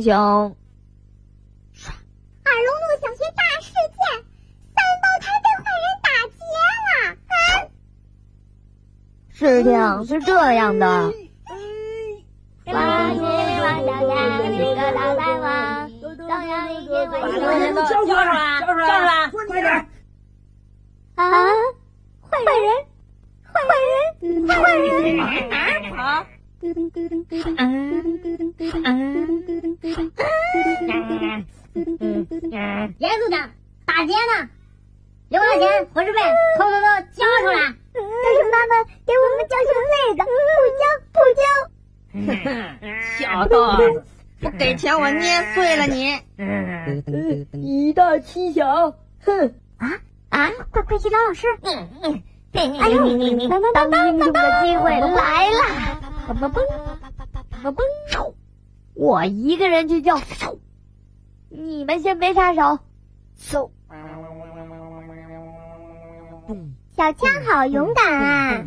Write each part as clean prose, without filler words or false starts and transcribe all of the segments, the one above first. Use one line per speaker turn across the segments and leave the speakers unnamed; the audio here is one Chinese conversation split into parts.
雄。
二龙路小学大事件，三胞胎被坏人打劫了。
事情是这样的。
王小姐是个大大王，当然一天晚上
交出来，快点！
啊！坏人！
啊！
严组长，打劫呢！6块钱伙食费，统统都交出来！但是妈妈给我们交学费的，不交！
小豆，不给钱我捏碎了你！
以大欺小，哼！
快去找老师！
哎呦，当英雄的机会来了！我一个人去救，你们先别插手。
小枪好勇敢啊！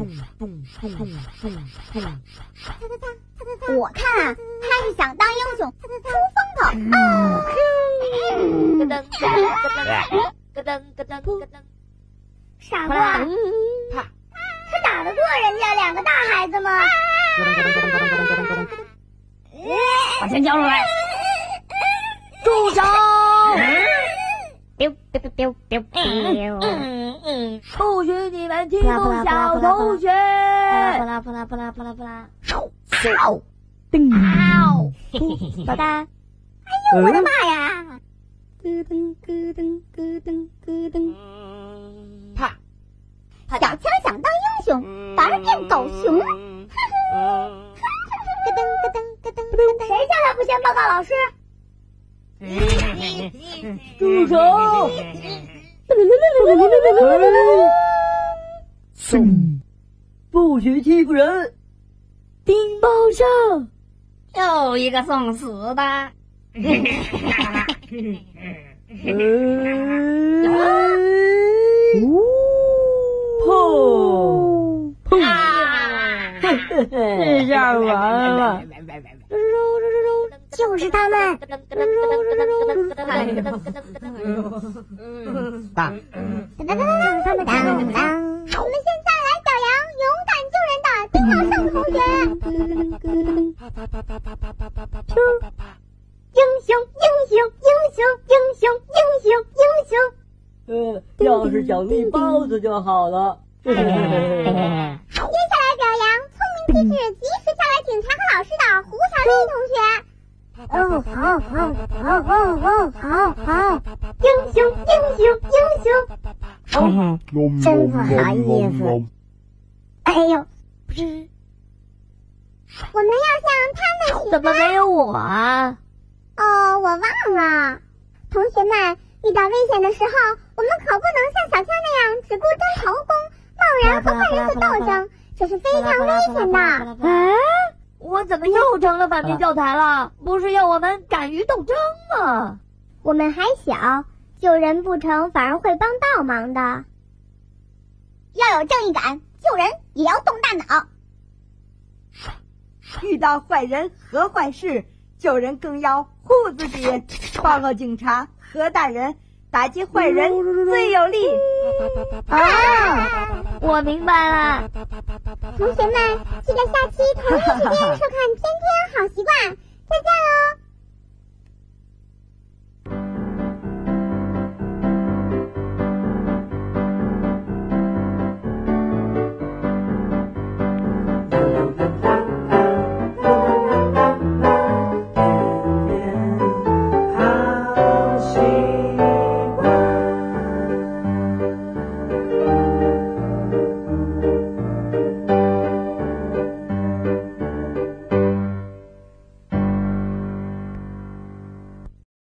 我看啊，他是想当英雄，出风头。
咯噔咯噔咯噔。
傻瓜，他打得过人家2个大孩子吗？
把钱交出来！
住手！不许你们欺负小同学！
老大，哎呦我的妈呀！小枪想当英雄，反而变狗熊了。谁叫他不先报告老师？
住手！不许欺负人！
顶包上，
又一个送死的。
砰！这下完了！
就是他们！我们现在来表扬勇敢救人的丁老胜同学。英雄！
要是奖励包子就好了。
接下来表扬聪明机智、及时下来警察和老师的胡小丽同学。好，英雄！真不好意思。哎呦，不是，我们要向他们许
怎么没有我啊？
哦，我忘了。同学们，遇到危险的时候，我们可不能像小枪那样只顾争头功，贸然和坏人做斗争，这是非常危险的。
我怎么又成了反面教材了？不是要我们敢于斗争吗？
我们还小，救人不成反而会帮倒忙的。要有正义感，救人也要动大脑。
遇到坏人和坏事，救人更要护自己，报告警察和大人，打击坏人最有力。
我明白了。
同学们，记得下期同一时间收看《天天好习惯》，再见喽！